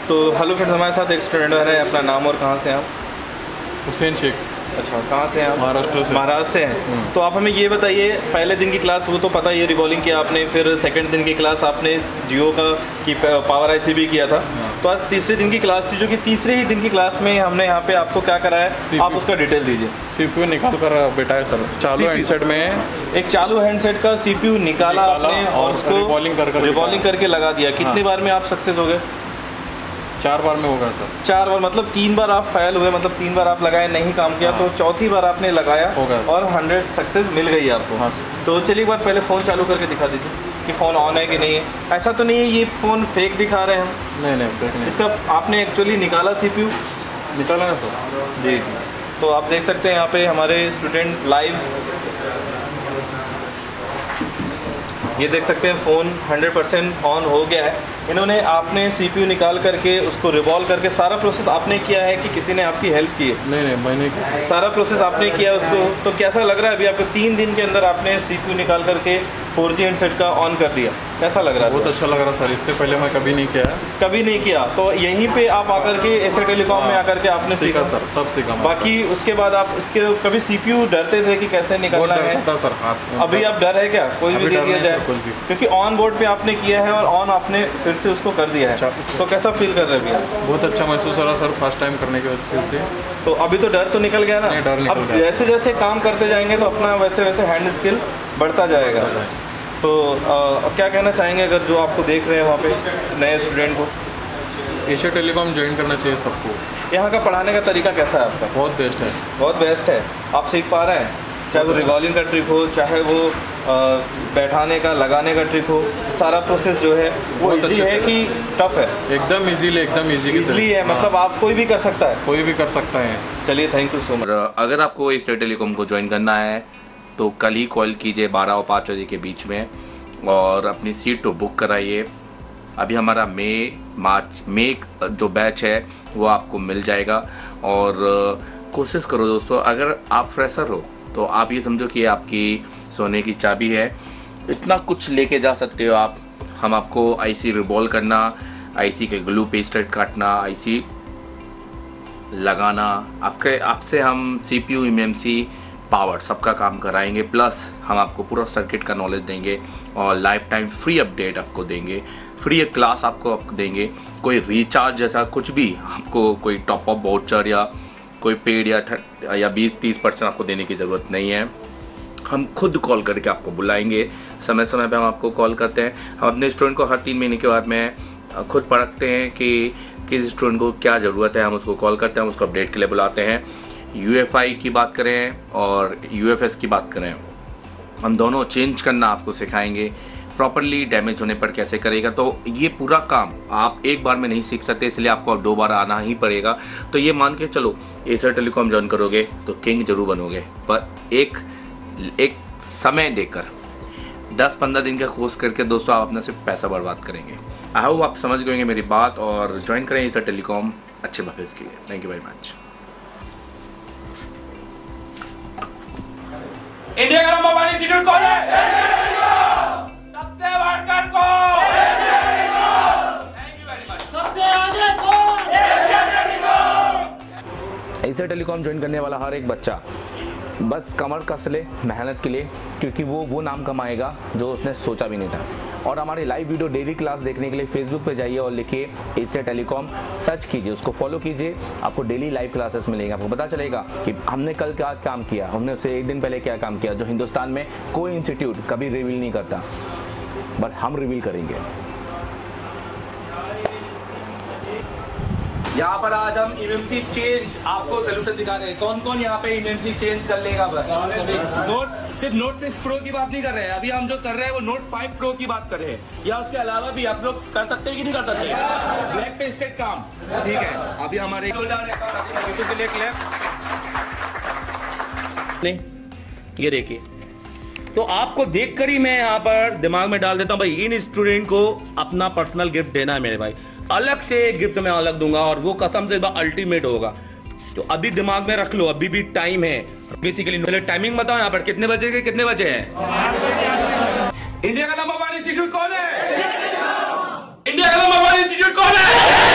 तो hello friends, हमारे साथ एक स्टूडेंट है। अपना नाम और कहाँ से हैं आप? हुसैन शेख। अच्छा, कहाँ से हैं आप? महाराष्ट्र से हैं। तो आप हमें ये बताइए, पहले दिन की क्लास वो तो पता ही है, रिवॉल्विंग किया आपने, फिर सेकंड दिन की क्लास आपने जियो का की पावर आईसी भी किया था। तो आज तीसरे दिन की क्लास थी, जो कि तीसरे ही दिन की क्लास में हमने यहाँ पे आपको क्या कराया, आप उसका डिटेल दीजिए। CPU निकाल कर बेटा है सर, चालू हैंडसेट में एक चालू हैंडसेट का CPU निकाला आपने और उसको रिवॉल्विंग करके लगा दिया। कितनी बार में आप सक्सेस हो गए? 4 बार में होगा सर। 4 बार मतलब 3 बार आप फेल हुए, मतलब 3 बार आप लगाए नहीं काम किया। तो चौथी बार आपने लगाया और 100 सक्सेस मिल गई आपको। हाँ। तो चलिए एक बार पहले फ़ोन चालू करके दिखा दीजिए कि फ़ोन ऑन है कि नहीं है। ऐसा तो नहीं है ये फ़ोन फेक दिखा रहे हैं हम? नहीं फेक नहीं। इसका आपने एक्चुअली निकाला CPU? निकाला है सर जी। तो आप देख सकते हैं यहाँ पे हमारे स्टूडेंट लाइव, ये देख सकते हैं फ़ोन 100% ऑन हो गया है। इन्होंने आपने CPU निकाल करके उसको रिवॉल्व करके सारा प्रोसेस आपने किया है कि किसी ने आपकी हेल्प की है? नहीं मैंने सारा प्रोसेस आपने किया उसको। तो कैसा लग रहा है अभी आपको? 3 दिन के अंदर आपने CPU निकाल करके 4G हैंडसेट का ऑन कर दिया, कैसा लग रहा है? बहुत अच्छा लग रहा सर, इससे पहले मैं कभी नहीं किया है। कभी नहीं किया? तो यहीं पे आप आकर के एशिया टेलीकॉम में आकर के आपने सीखा सर, सब सीखा। बाकी उसके बाद आप इसके कभी CPU डरते थे कि कैसे निकालना है? सर हाथ। अभी आप डर है क्या? कोई भी दे दिया जाए? क्योंकि ऑन बोर्ड पे आपने किया है और ऑन आपने फिर से उसको कर दिया है। तो कैसा फील कर रहे हैं भैया? बहुत अच्छा महसूस हो रहा सर, फर्स्ट टाइम करने की वजह से। तो अभी तो डर तो निकल गया ना? अब जैसे जैसे काम करते जाएंगे तो अपना वैसे वैसे हैंड स्किल बढ़ता जाएगा। तो क्या कहना चाहेंगे अगर जो आपको देख रहे हैं वहाँ पे नए स्टूडेंट को? एशिया टेलीकॉम ज्वाइन करना चाहिए सबको। यहाँ का पढ़ाने का तरीका कैसा है आपका? बहुत बेस्ट है। बहुत बेस्ट है। आप सीख पा रहे हैं? चाहे वो रिवॉल्विंग का ट्रिक हो, चाहे वो बैठाने का लगाने का ट्रिक हो, सारा प्रोसेस जो है वो इजी है कि टफ है? एकदम इजीली है। मतलब आप कोई भी कर सकता है? कोई भी कर सकता है। चलिए, थैंक यू सो मच। अगर आपको एशिया टेलीकॉम को ज्वाइन करना है तो कल ही कॉल कीजिए 12 और 5 बजे के बीच में और अपनी सीट तो बुक कराइए। अभी हमारा मई जो बैच है वो आपको मिल जाएगा। और कोशिश करो दोस्तों, अगर आप फ्रेशर हो तो आप ये समझो कि आपकी सोने की चाबी है, इतना कुछ लेके जा सकते हो आप। हम आपको आईसी रिवॉल्व करना, आईसी के ग्लू पेस्ट काटना, आईसी लगाना, आपसे हम CPU MMC पावर सबका काम कराएंगे। प्लस हम आपको पूरा सर्किट का नॉलेज देंगे और लाइफ टाइम फ्री अपडेट आपको देंगे, फ्री क्लास आपको देंगे। कोई रिचार्ज जैसा कुछ भी आपको, कोई टॉप अप वाउचर या कोई पेड या 20-30% आपको देने की ज़रूरत नहीं है। हम खुद कॉल करके आपको बुलाएंगे, समय समय पे हम आपको कॉल करते हैं। हम अपने स्टूडेंट को हर 3 महीने के बाद में खुद परखते हैं कि किस स्टूडेंट को क्या ज़रूरत है। हम उसको कॉल करते हैं, हम उसको अपडेट के लिए बुलाते हैं। UFI की बात करें और UFS की बात करें, हम दोनों चेंज करना आपको सिखाएंगे। प्रॉपरली डैमेज होने पर कैसे करेगा, तो ये पूरा काम आप एक बार में नहीं सीख सकते, इसलिए आपको अब 2 बार आना ही पड़ेगा। तो ये मान के चलो, एशिया टेलीकॉम ज्वाइन करोगे तो किंग जरूर बनोगे, पर एक समय देकर 10-15 दिन का कोर्स करके दोस्तों आप अपना सिर्फ पैसा बर्बाद करेंगे। आई होप आप समझ गए मेरी बात और ज्वाइन करें एशिया टेलीकॉम अच्छे भविष्य के लिए। Thank you very much. India का नंबर 1 इंस्टीट्यूट कौन है? सबसे बढ़कर कौन? Thank you very much. सबसे आगे कौन? एशिया टेलीकॉम ज्वाइन करने वाला हर एक बच्चा बस कमर कस ले मेहनत के लिए, क्योंकि वो नाम कमाएगा जो उसने सोचा भी नहीं था। और हमारी लाइव वीडियो डेली क्लास देखने के लिए फेसबुक पे जाइए और लिखिए एशिया टेलीकॉम, सर्च कीजिए, उसको फॉलो कीजिए। आपको डेली लाइव क्लासेस मिलेंगे। आपको पता चलेगा कि हमने कल क्या काम किया, हमने उससे 1 दिन पहले क्या काम किया, जो हिंदुस्तान में कोई इंस्टीट्यूट कभी रिवील नहीं करता, बट हम रिवील करेंगे। यहाँ पर आज हम MMC चेंज आपको सोल्यूशन दिखा रहे हैं। कौन कौन यहाँ पे MMC चेंज कर लेगा? बस सिर्फ नोट 6 प्रो की बात नहीं कर रहे हैं, अभी हम जो कर रहे हैं वो नोट 5 प्रो की बात कर रहे हैं। या उसके अलावा भी आप लोग कर सकते हैं कि नहीं कर सकते? ब्लैक पे स्टेट काम ठीक है। अभी हमारे नहीं, ये देखिए, तो आपको देखकर ही मैं यहाँ पर दिमाग में डाल देता हूँ, भाई इन स्टूडेंट को अपना पर्सनल गिफ्ट देना है मेरे भाई। अलग से गिफ्ट मैं अलग दूंगा और वो कसम से अल्टीमेट होगा। तो अभी दिमाग में रख लो, अभी भी टाइम है। बेसिकली पहले टाइमिंग बताओ, यहाँ पर कितने बजे के कितने बजे हैं? इंडिया का नंबर 1 इंस्टीट्यूट कौन है? इंडिया का नंबर 1 इंस्टीट्यूट कौन है?